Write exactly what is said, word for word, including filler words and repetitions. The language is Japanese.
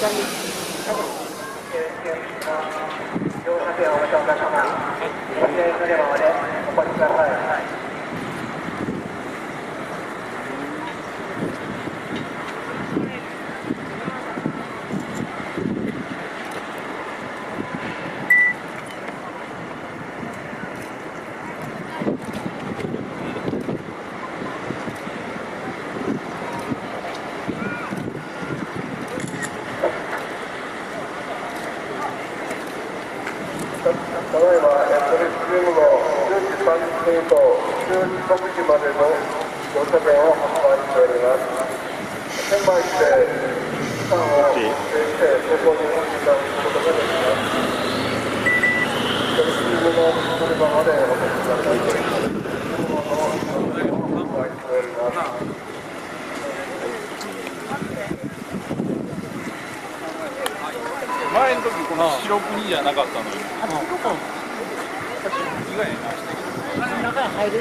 ただいまエントリースチームのじゅうじさんじゅっぷんとじゅうろくじまでの乗車券を販売しております。券売機で期間を指定してご購入いただくことができます。エントリーチームの乗り場までお越しください。車の乗車券を販売しております。 前の時この白国じゃなかったのに。あ、どこ？意外な。中に入れる。